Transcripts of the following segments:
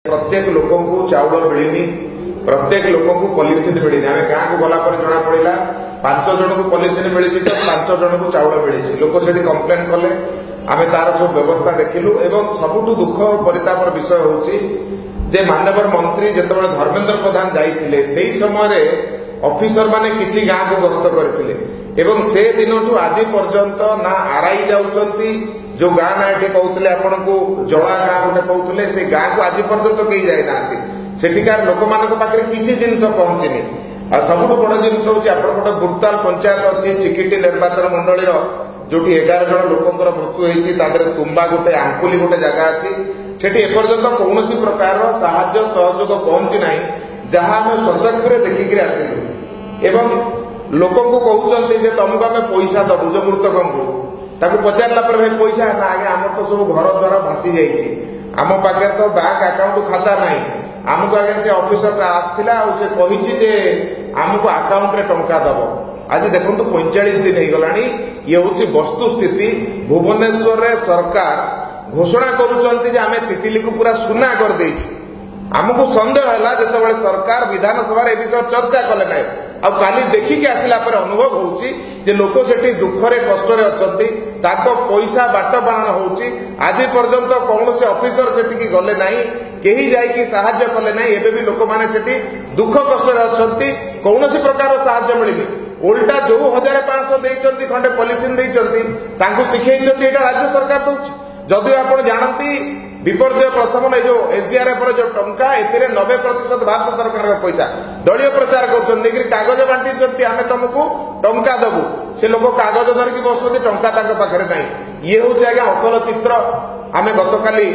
प्रत्येक लोक को चाउल मिलनी प्रत्येक लोक को पॉलिथिन मिलनी आम गाँ को गला जना पड़ा 5 जन को पॉलिथिन मिली तो 5 जन को चाउल मिली लोक से कंप्लेन कले आम तार सब व्यवस्था देखिलु एवं सबुठ दुख परितापर विषय होची जे माननीय मंत्री जिते धर्मेंद्र प्रधान जाइए से समय ऑफिसर माने किसी गाँ को गस्त करते एवं से दिन आज पर्यंत ना आरआई जाउछंती जो गाँ ना ये कहते आपन को जला गाँ गोटे कहते से गाँ को आज पर्यंत कहीं जाए ना सेठिकार लोक मान पाखे किसी जिनस पहुंचनी आ सबुठ बड़ जिन गोटे बुर्ताल पंचायत अच्छी चिकिटी निर्वाचन मंडल जो 11 जन लोकर मृत्यु होती तुम्बा गोटे आंकुली गोटे जगह अच्छी सेठी एपर्यंत कौन प्रकार साहाय्य सहयोग पहुंची ना जहाँ आम स्वचक्षुरे देखिक आसिलु एवं लोक को कहते तुमको आम पैसा दबु जो मृतक को पचारा भाई पैसा ना आगे आम तो सब घर द्वारा भासी जाइए आम पाखे तो बैंक अकाउंट खाता ना आमको आगे से ऑफिसर आसला से आमको अकाउंट रे टंका दब आज देखो 45 दिन हो गला ये हूँ वस्तु स्थिति भुवनेश्वर रे सरकार घोषणा करुँच तितिली को पूरा सुना कर देचु आमको सन्देह है जिते सरकार विधानसभा विषय चर्चा कले ना आ काली देखिक आसला अनुभव होची लोक से दुखरे कष्ट अच्छा पैसा बाट बाण होची आज पर्यंत कौन से ऑफिसर से गले ना कहीं जाइए साहाय्य कले ना एबे भी लोक मैंने से दुख कष्ट अच्छा कौन प्रकार साहाय्य मिलनी उल्टा जो 1500 देइचंती खंडे पॉलिथिन देइचंती शिखई राज्य सरकार दौर जदि आप जानती विपर्य प्रशमन जो एसडीआरएफ जो टंका ए 90% भारत सरकार पैसा दलीय प्रचार कर कागज बांटी आम तुमको टंका दबु से लोक कागज धरिकी बसुँच टंका पाखे ना ये हूँ आज्ञा असल चित्र आम गतकाली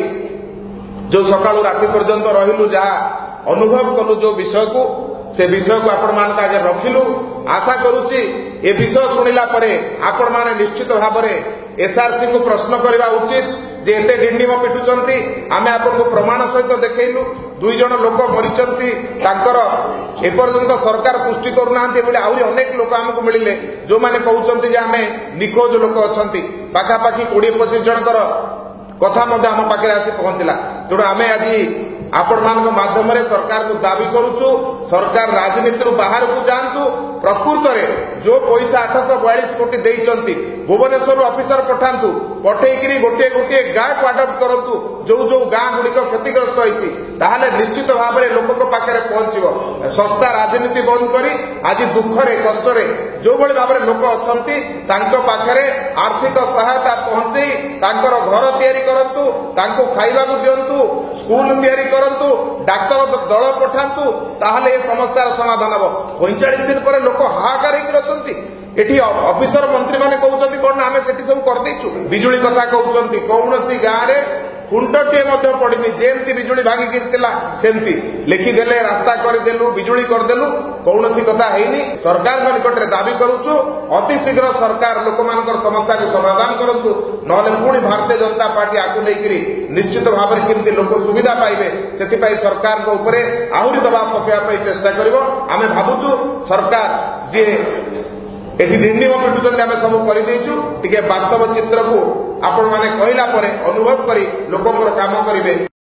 जो सका राति पर्यंत रहिलु जहाँ अनुभव कलु जो विषय को से विषय को आपण मान आगे रखिलु आशा करुच्ची ए विषय शुणिला आपण माने निश्चित भाव में एसआरसी को प्रश्न करवा उचित जे एते डिंडिम पिटुचंती आमे आपको प्रमाण सहित देखैलु 2 जन लोक मरिचंती तांकर एपर्यंत सरकार पुष्टि करूनांती बोले आउरी अनेक लोक हमको मिलिले जो माने कहउचंती जे आमे निखोज लोक अछंती पाखापाखी 20-25 जनकर कथा मध्य आम पाखे आसी पहुंचला तेणु आमे आज आपण मान माध्यम सरकार को दाबी करुचु सरकार राजनीति बाहर को जातु प्रकृत में जो पैसा 842 कोटी देइचंती भुवनेश्वर ऑफिसर पठातु पठेकरी गोटे गोटे गाँ को आडप्ट करतु जो जो गाँ गुड़िक क्षतिग्रस्त होती ताहले निश्चित भाव में लोक पाखे पहुंचो सस्ता राजनीति बंद करी आज दुखरे कष्टरे जो भाई भाव में लोक अच्छा पाखे आर्थिक सहायता पहुंचे घर तैयारी करतु खाइबा दिंतु स्कूल तैयारी करतु डाक्तर दल पठातु ताहले ये समस्यार समाधान हम 45 दिन पर लोक हाहाकार एठी ऑफिसर मंत्री माने कहउचंती कोन आमे सेठी सब कर देचु बिजुली कथा कहउचंती कौनसी गाँ रे खुंटटे मध्य पड़िनी जेमती बिजुली भांगी गिरतिला सेमती लिखि देले रास्ता कर देलु बिजुली कर देलु कौनसी कथा हेनी सरकार के निकट रे दाबी करूछु अति शीघ्र सरकार लोक मानकर समस्या को समाधान करंतु नले पुणी भारतीय जनता पार्टी आकु नेकरी निश्चित भाव में केमती लोक सुविधा पाइबे सेति पई सरकार को ऊपर आहुरी दबाव पकेया पई चेष्टा करिवो आमे भाबुछु सरकार जे एठी डिंडिम पिटुचंती आमे सब कर देइछु टिके वास्तव चित्र को आपण माने कहला परे अनुभव करी लोकंकर काम करिवे।